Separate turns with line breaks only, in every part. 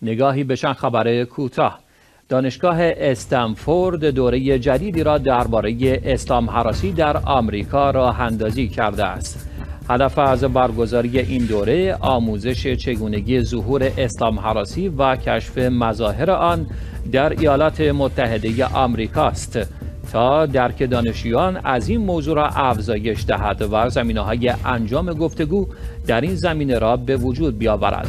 نگاهی به چند خبر کوتاه. دانشگاه استنفورد دوره جدیدی را درباره اسلام هراسی در آمریکا راه اندازی کرده است. هدف از برگزاری این دوره آموزش چگونگی ظهور اسلام هراسی و کشف مظاهر آن در ایالات متحده آمریکا است تا درک دانشجویان از این موضوع را افزایش دهد و زمینه‌های انجام گفتگو در این زمینه را به وجود بیاورد.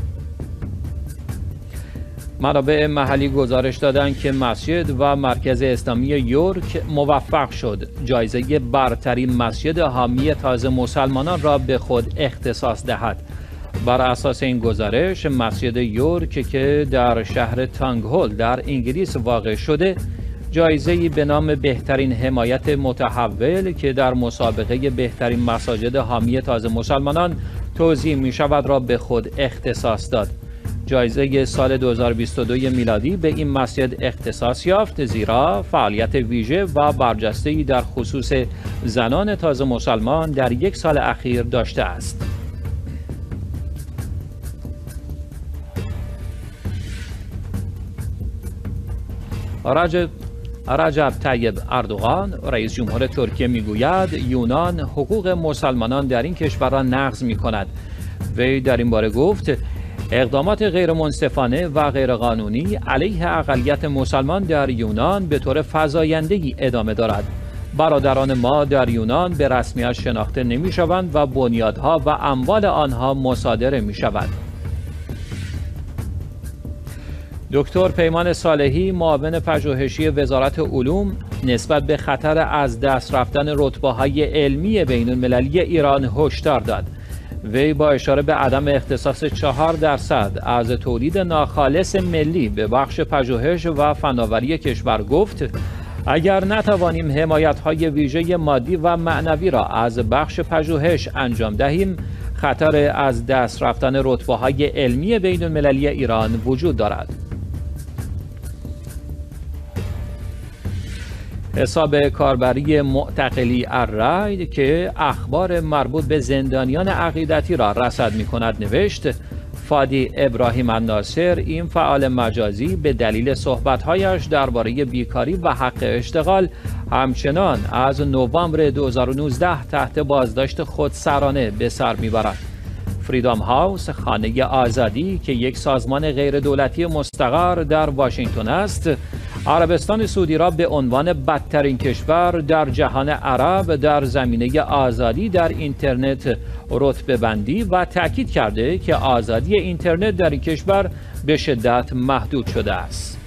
منابع محلی گزارش دادند که مسجد و مرکز اسلامی یورک موفق شد جایزه برترین مسجد حامی تازه مسلمانان را به خود اختصاص دهد. بر اساس این گزارش مسجد یورک که در شهر تانگهول در انگلیس واقع شده جایزه‌ای به نام بهترین حمایت متحول که در مسابقه بهترین مساجد حامی تازه مسلمانان توزیع می شود را به خود اختصاص داد. جایزه سال 2022 میلادی به این مسجد اختصاص یافت زیرا فعالیت ویژه و برجسته‌ای در خصوص زنان تازه مسلمان در یک سال اخیر داشته است. رجب طیب اردوغان رئیس جمهور ترکیه میگوید یونان حقوق مسلمانان در این کشور را نقض می‌کند. وی در این باره گفت اقدامات غیرمنصفانه و غیرقانونی علیه اقلیت مسلمان در یونان به طور فزاینده‌ای ادامه دارد. برادران ما در یونان به رسمیت شناخته نمی‌شوند و بنیادها و اموال آنها مصادره می‌شود. دکتر پیمان صالحی معاون پژوهشی وزارت علوم نسبت به خطر از دست رفتن رتبه‌های علمی بین‌المللی ایران هشدار داد. وی با اشاره به عدم اختصاص 4% از تولید ناخالص ملی به بخش پژوهش و فناوری کشور گفت اگر نتوانیم حمایت‌های ویژه مادی و معنوی را از بخش پژوهش انجام دهیم خطر از دست رفتن رتبه‌های علمی بین‌المللی ایران وجود دارد. حساب کاربری معتقلی الرای که اخبار مربوط به زندانیان عقیدتی را رصد می‌کند نوشت فادی ابراهیم الناصر این فعال مجازی به دلیل صحبت‌هایش درباره بیکاری و حق اشتغال همچنان از نوامبر 2019 تحت بازداشت خودسرانه به سر می‌برد. فریدام هاوس خانه آزادی که یک سازمان غیر دولتی مستقر در واشنگتن است عربستان سعودی را به عنوان بدترین کشور در جهان عرب در زمینه آزادی در اینترنت رتبه بندی و تأکید کرده که آزادی اینترنت در این کشور به شدت محدود شده است.